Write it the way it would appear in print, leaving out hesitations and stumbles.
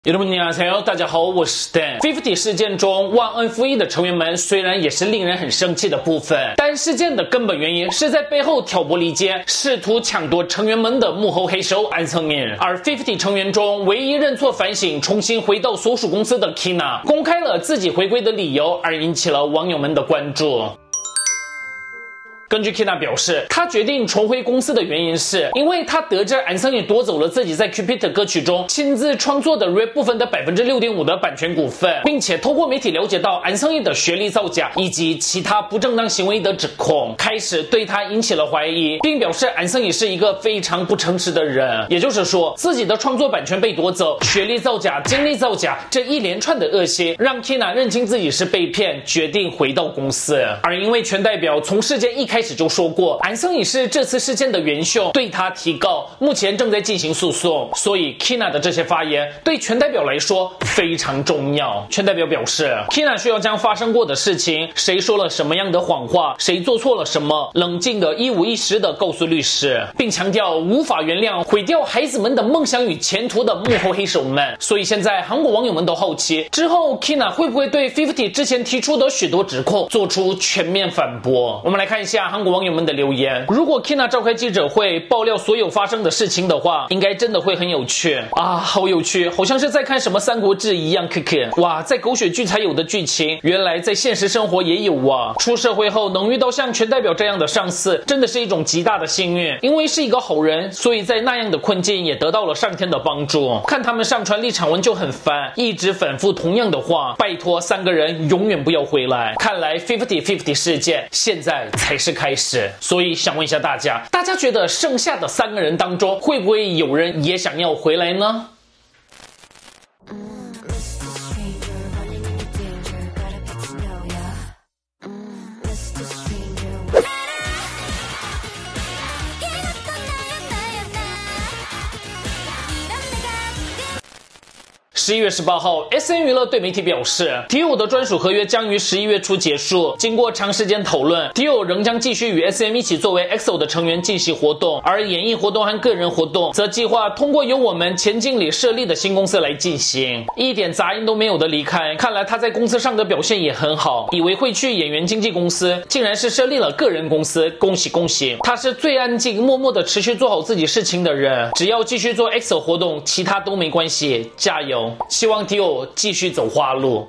여러분안녕하세요，大家好，我是 Stan。50 事件中，忘恩负义的成员们虽然也是令人很生气的部分，但事件的根本原因是在背后挑拨离间，试图抢夺成员们的幕后黑手安层敏。而50成员中唯一认错反省、重新回到所属公司的 Kina， 公开了自己回归的理由，而引起了网友们的关注。根据 Kina 表示，他决定重回公司的原因是因为他得知安层敏夺走了自己在 Cupid 歌曲中亲自创作的 rap 部分的 6.5% 的版权股份，并且透过媒体了解到安层敏的学历造假以及其他不正当行为的指控，开始对他引起了怀疑，并表示安层敏是一个非常不诚实的人。也就是说，自己的创作版权被夺走、学历造假、经历造假这一连串的恶行，让 Kina 认清自己是被骗，决定回到公司。而因为全代表从事件一开始就说过，安层敏是这次事件的元凶，对他提告，目前正在进行诉讼，所以 Kina 的这些发言对全代表来说非常重要。全代表表示 ，Kina 需要将发生过的事情，谁说了什么样的谎话，谁做错了什么，冷静的一五一十的告诉律师，并强调无法原谅毁掉孩子们的梦想与前途的幕后黑手们。所以现在韩国网友们都好奇，之后 Kina 会不会对50之前提出的许多指控做出全面反驳？我们来看一下韩国网友们的留言。如果 Kina 召开记者会爆料所有发生的事情的话，应该真的会很有趣啊，好有趣，好像是在看什么三国志一样。哇，在狗血剧才有的剧情，原来在现实生活也有啊。出社会后能遇到像全代表这样的上司，真的是一种极大的幸运。因为是一个好人，所以在那样的困境也得到了上天的帮助。看他们上传立场文就很烦，一直反复同样的话，拜托三个人永远不要回来。看来50事件现在才是开始。所以想问一下大家觉得剩下的3个人当中，会不会有人也想要回来呢？11月18号 ，SN 娱乐对媒体表示 ，Dio 的专属合约将于11月初结束。经过长时间讨论 ，Dio 仍将继续与 SM 一起作为 EXO 的成员进行活动，而演艺活动和个人活动则计划通过由我们前经理设立的新公司来进行。一点杂音都没有的离开，看来他在公司上的表现也很好。以为会去演员经纪公司，竟然是设立了个人公司，恭喜恭喜！他是最安静、默默的持续做好自己事情的人，只要继续做 EXO 活动，其他都没关系，加油！希望 Dio 继续走花路。